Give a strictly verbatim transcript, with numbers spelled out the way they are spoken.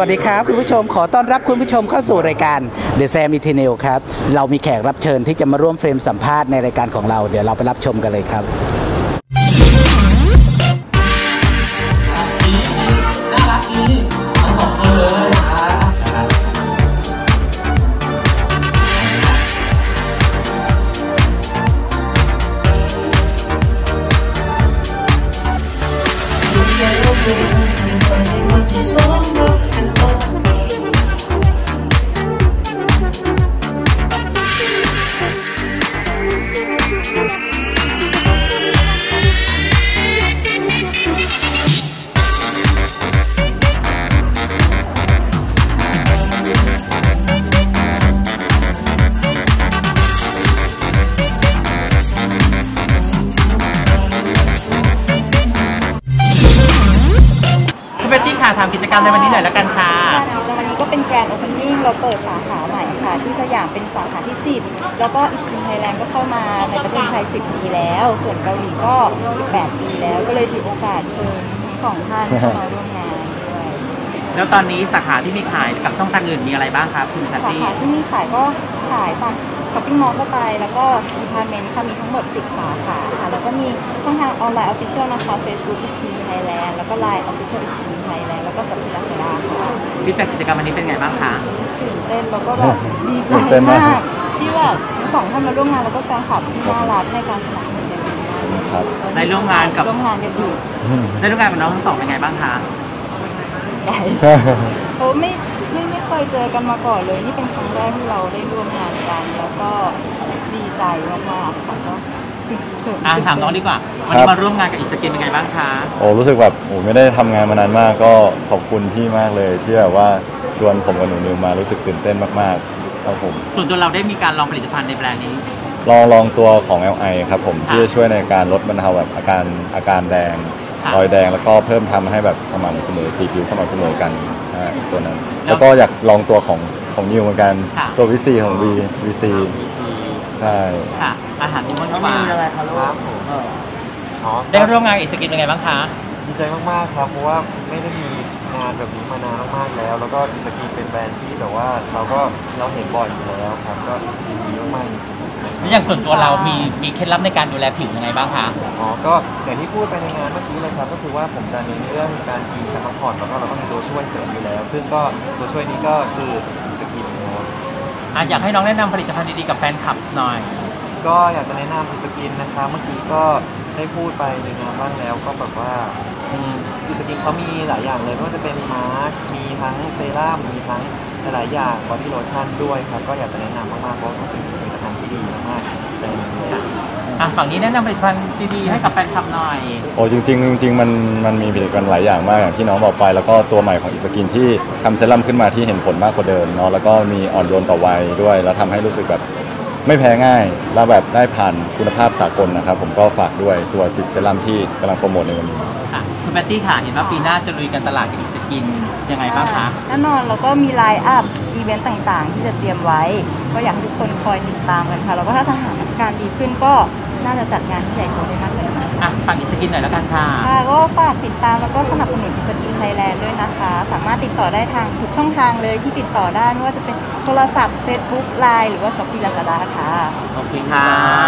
วัสดีครับคุณผู้ชมขอต้อนรับคุณผู้ชมเข้าสู่รายการ The Sam Eternal ครับเรามีแขกรับเชิญที่จะมาร่วมเฟรมสัมภาษณ์ในรายการของเราเดี๋ยวเราไปรับชมกันเลยครับน่ารักดีทั้งสองคนเลยทำกิจกรรมในวันนี้หน่อยแล้วกันค่ะวันนี้ก็เป็นแกรนด์โอเพนนิ่งเราเปิดสาขาใหม่ค่ะที่สยามเป็นสาขาที่สิบแล้วก็อีกทีไทยแลนด์ก็เข้ามาในประเทศไทยสิบปีแล้วส่วนเกาหลีก็แปดปีแล้วก็เลยถือโอกาสเชิญทั้งสองท่านเข้ามาร่วมงานด้วยแล้วตอนนี้สาขาที่มีขายกับช่องทางอื่นมีอะไรบ้างครับคุณสาขาที่มีขายก็ขายตามช้อปปิ้งมอลล์เข้าไปแล้วก็ดีพาร์ตเมนต์ค่ะมีทั้งหมดสิบสาขาค่ะแล้วก็มีช่องทางออนไลน์ออฟฟิเชียลนะคะ Facebook อี ที ไทยแลนด์แล้วก็ ไลน์ Official อี ที ไทยแลนด์แล้วก็สับสนลาดาค่ะฟีดแบ็กกิจกรรมวันนี้เป็นไงบ้างคะตื่นเต้นแล้วก็แบบดีใจมากที่แบบสองท่านมาร่วมงานแล้วก็แฟนคลับที่น่ารักให้การสนับสนุนครับได้ร่วมงานกับร่วมงานกันอีกได้ร่วมงานกับน้องทั้งสองเป็นไงบ้างคะใช่เขาไม่ไม่ไม่เคยเจอกันมาก่อนเลยนี่เป็นครั้งแรกที่เราได้ร่วมงานกันแล้วก็ดีใจมากๆค่ะก็อ่าถามน้องดีกว่าวันนี้มาร่วมงานกับอิสกินเป็นไงบ้างคะโอ้รู้สึกแบบโอ้ไม่ได้ทำงานมานานมากก็ขอบคุณพี่มากเลยที่แบบว่าชวนผมกับหนูนิวมารู้สึกตื่นเต้นมากๆครับผมส่วนตัวเราได้มีการลองผลิตภัณฑ์ในแบรนด์นี้ลองลองตัวของ แอล ไอ ครับผมที่จะช่วยในการลดบรรเทาแบบอาการอาการแดงรอยแดงแล้วก็เพิ่มทำให้แบบสม่ำเสมอสีผิวสม่ำเสมอกันใช่ตัวนั้นแล้วก็อยากลองตัวของของนิวเหมือนกันตัววิซีของวีวีซีใช่ค่ะอาหารที่มันก็มาอะไรครับผมได้ร่วมงานอิสกินเป็นไงบ้างคะดีใจมากๆครับเพราะว่าไม่ได้มีงานแบบนี้มานานมากๆแล้วแล้วก็อิสกินเป็นแบรนด์ที่แต่ว่าเราก็เราเห็นบ่อยอยู่แล้วครับก็ดีมากๆแล้วอย่างส่วนตัวเรามีมีเคล็ดลับในการดูแลผิวยังไงบ้างคะอ๋อก็อย่างที่พูดไปในงานเมื่อกี้เลยครับก็คือว่าผมจะเน้นเรื่องการกินการพักผ่อนแล้วก็เราก็มีตัวช่วยเสริมอยู่แล้วซึ่งก็ตัวช่วยนี้ก็คืออิสกินนะครับอ่ะอยากให้น้องแนะนำผลิตภัณฑ์ดีๆกับแฟนคลับหน่อยก็อยากจะแนะนำอิสกินนะครับเมื่อกี้ก็ได้พูดไปในงานบ้างแล้วก็แบบว่าอิสกินเขามีหลายอย่างเลยไม่ว่าจะเป็นมาร์คมีทั้งเซรั่มมีทั้งหลายอย่างบอดี้โลชั่นด้วยครับก็อยากจะแนะนำมากๆเพราะว่าเป็นผลิตภัณฑ์ที่ดีมากๆเลยอ่ะฝั่งนี้แนะนำผลิตภัณฑ์ดีๆให้กับแฟนคลับหน่อยโอ้จริงๆจริงๆมันมันมีผลิตภัณฑ์หลายอย่างมากอย่างที่น้องบอกไปแล้วก็ตัวใหม่ของอิสกินที่ทำเซรั่มขึ้นมาที่เห็นผลมากกว่าเดิมเนาะแล้วก็มีอ่อนโยนต่อวัยด้วยแล้วทำให้รู้สึกแบบไม่แพ้ง่ายแล้วแบบได้ผ่านคุณภาพสากลนะครับผมก็ฝากด้วยตัวสิบเซรั่มที่กำลังโปรโมทในวันนี้ค่ะคุณแพตตี้ค่ะเห็นว่าปีหน้าจะลุยกันตลาดกับอิสกินยังไงบ้างคะแน่นอนแล้วก็มีไลน์อัพอีเวนต์ต่างๆที่จะเตรียมไว้ก็อยากให้ทุกคนคอยติดตามกันค่ะแล้วก็ถ้าสถานการณ์ดีขึ้นก็น่าจะจัดงานที่ใหญ่โตได้มากขึ้นค่ะอ่ะฝากอิสกินหน่อยแล้วกันค่ะค่ะก็ฝากติดตามแล้วก็สนับสนุนอิสกินไทยแลนด์ด้วยนะคะสามารถติดต่อได้ทางทุกช่องทางเลยที่ติดต่อได้ไม่ว่าจะเป็นโทรศัพท์ Facebook ไลน์หรือว่า Shopee Lazada ค่ะขอบคุณค่ะ